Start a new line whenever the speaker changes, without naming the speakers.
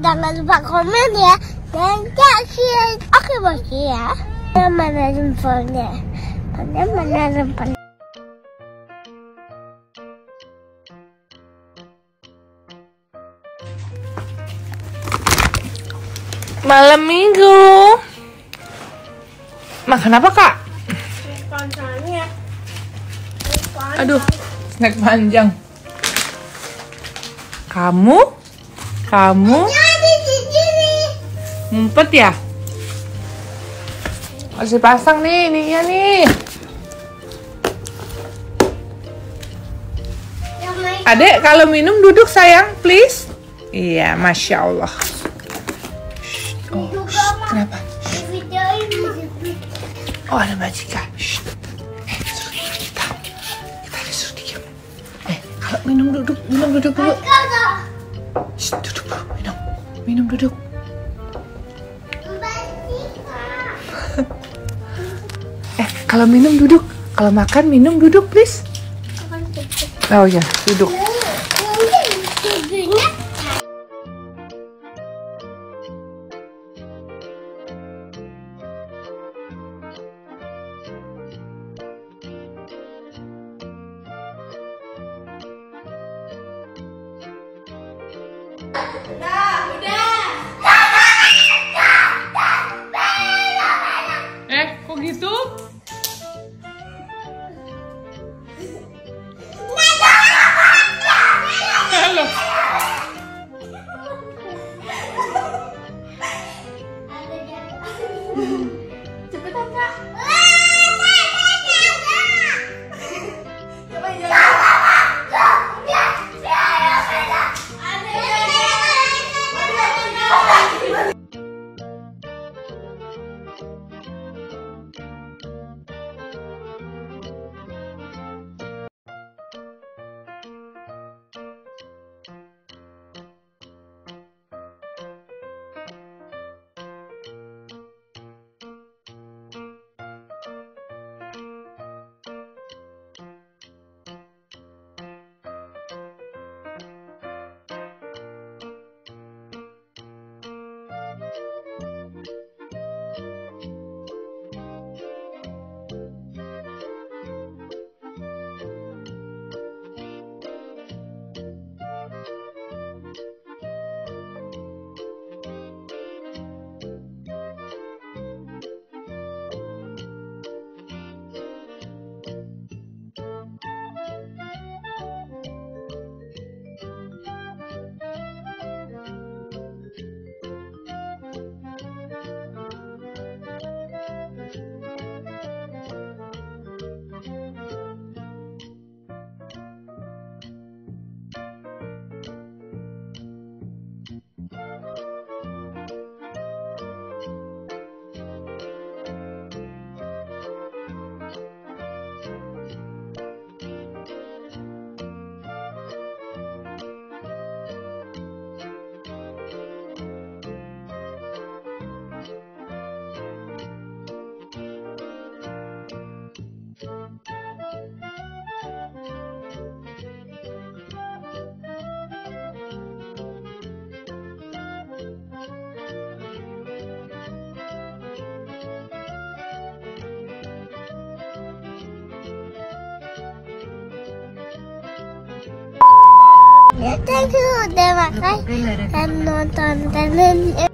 jangan lupa komen ya. Dan share. Oke bos ya. Mana jempolnya? Mana jempolnya?
Malam minggu. Makan apa, Kak? Aduh, snack panjang. Kamu ngumpet ya? Masih pasang nih, ininya nih. Adek, kalau minum duduk sayang, please. Iya, Masya Allah. Oh, kenapa? Oh, ada Mbak Cika. Kita disuruh diam. Kalau minum duduk dulu. Duduk dulu, minum duduk. Kalau minum duduk, kalau makan minum duduk, please. Oh ya, duduk. Kok gitu? Halo. Cepetan, Kak.
Thank you udah makan dan nonton.